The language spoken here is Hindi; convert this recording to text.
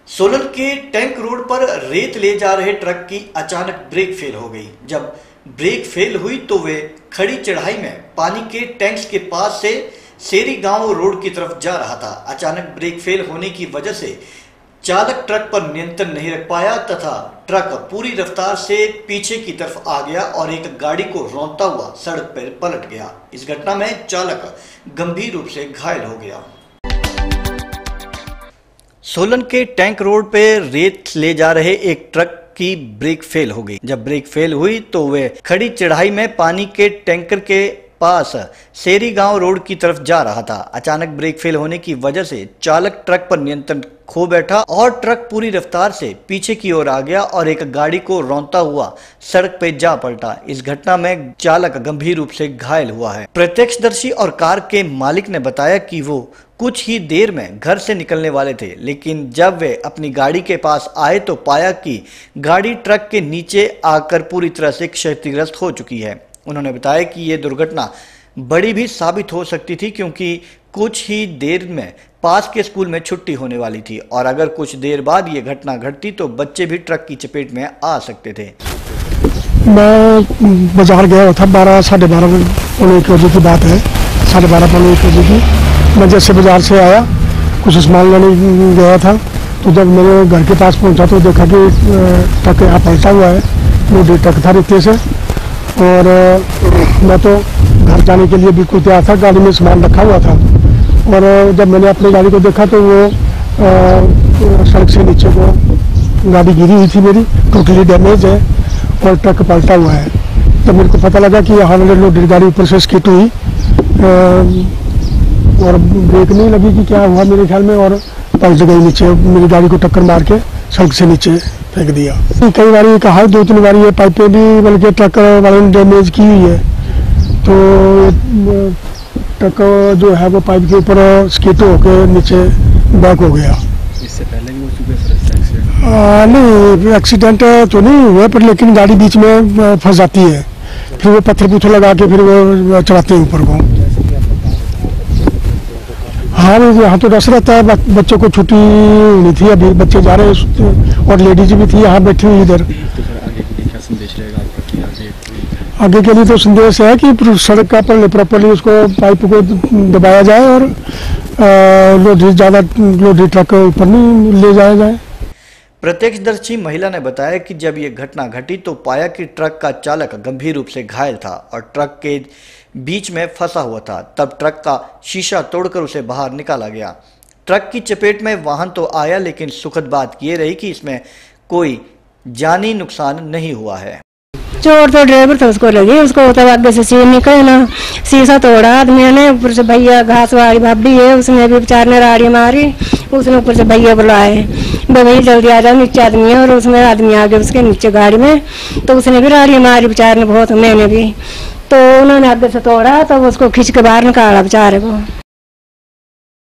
सोलन के टैंक रोड पर रेत ले जा रहे ट्रक की अचानक ब्रेक फेल हो गई। जब ब्रेक फेल हुई तो वे खड़ी चढ़ाई में पानी के टैंक्स के पास से सेरी गांव रोड की तरफ जा रहा था। अचानक ब्रेक फेल होने की वजह से चालक ट्रक पर नियंत्रण नहीं रख पाया तथा ट्रक पूरी रफ्तार से पीछे की तरफ आ गया और एक गाड़ी को रौंदता हुआ सड़क पर पलट गया। इस घटना में चालक गंभीर रूप से घायल हो गया। सोलन के टैंक रोड पे रेत ले जा रहे एक ट्रक की ब्रेक फेल हो गई। जब ब्रेक फेल हुई तो वे खड़ी चढ़ाई में पानी के टैंकर के पास सेरी गांव रोड की तरफ जा रहा था। अचानक ब्रेक फेल होने की वजह से चालक ट्रक पर नियंत्रण खो बैठा और ट्रक पूरी रफ्तार से पीछे की ओर आ गया और एक गाड़ी को रौंदता हुआ सड़क पे जा पलटा। इस घटना में चालक गंभीर रूप से घायल हुआ है। प्रत्यक्षदर्शी और कार के मालिक ने बताया कि वो कुछ ही देर में घर से निकलने वाले थे, लेकिन जब वे अपनी गाड़ी के पास आए तो पाया कि गाड़ी ट्रक के नीचे आकर पूरी तरह से क्षतिग्रस्त हो चुकी है। उन्होंने बताया कि ये दुर्घटना बड़ी भी साबित हो सकती थी क्योंकि कुछ ही देर में पास के स्कूल में छुट्टी होने वाली थी और अगर कुछ देर बाद ये घटना घटती तो बच्चे भी ट्रक की चपेट में आ सकते थे। मैं बाजार गया था 12 साढ़े 12 पौने 1 बजे की बात है। 12:30 पौने 1 बजे की मैं जैसे बाजार से आया कुछ सामान लेने गया था तो जब मेरे घर के पास पहुंचा तो देखा कि ट्रक यहाँ पलटा हुआ है। मुझे ट्रक था रिक्ते से और मैं तो घर जाने के लिए बिल्कुल तैयार था। गाड़ी में सामान रखा हुआ था और जब मैंने अपनी गाड़ी को देखा तो वो सड़क से नीचे को गाड़ी गिरी हुई थी, मेरी टोटली डैमेज है और ट्रक पलटा हुआ है। तब मेरे को पता लगा कि यहाँ लोडेड गाड़ी ऊपर से स्किड हुई और ब्रेक नहीं लगी कि क्या हुआ मेरे ख्याल में और पलट गई नीचे। मेरी गाड़ी को टक्कर मार के सड़क से नीचे फेंक दिया। कई बार ये कहा 2-3 बार ये पाइपें भी बल्कि ट्रक वाले ने डैमेज की हुई है तो ट्रक जो है वो पाइप के ऊपर स्किड होकर नीचे बैक हो गया। इससे पहले भी हो चुके एक्सीडेंट? नहीं एक्सीडेंट तो नहीं हुआ पर लेकिन गाड़ी बीच में फंस जाती है, फिर वो पत्थर पुत्थर लगा के फिर वो चढ़ाते हैं ऊपर को। हाँ यहाँ तो रस रहता है, बच्चों को छुट्टी होनी थी, अभी बच्चे जा रहे हैं और लेडीज भी थी यहाँ बैठी हुई इधर। आगे के लिए तो संदेश है कि सड़क का प्रॉपरली उसको पाइप को दबाया जाए और ज़्यादा लोडेड ट्रक ऊपर नहीं ले जाया जाए। प्रत्यक्षदर्शी महिला ने बताया कि जब ये घटना घटी तो पाया कि ट्रक का चालक गंभीर रूप से घायल था और ट्रक के बीच में फंसा हुआ था। तब ट्रक का शीशा तोड़कर उसे बाहर निकाला गया। ट्रक की चपेट में वाहन तो आया लेकिन सुखद बात ये रही कि इसमें कोई जानी नुकसान नहीं हुआ है। चोट तो ड्राइवर था उसको लगी, उसको तब आगे से चीन निकले ना, शीशा तोड़ा आदमी ने। ऊपर से भैया घास वाली भाभी है उसने भी बेचार ने राड़ी मारी, उसने ऊपर से भैया बुलाए भैया जल्दी आ जाओ नीचे आदमी है और उसमें आदमी आ गए उसके नीचे गाड़ी में तो उसने भी राड़ी मारी बेचार ने बहुत, मैंने भी। तो उन्होंने आगे से तोड़ा तो उसको खींच के बाहर निकाला बेचारे को।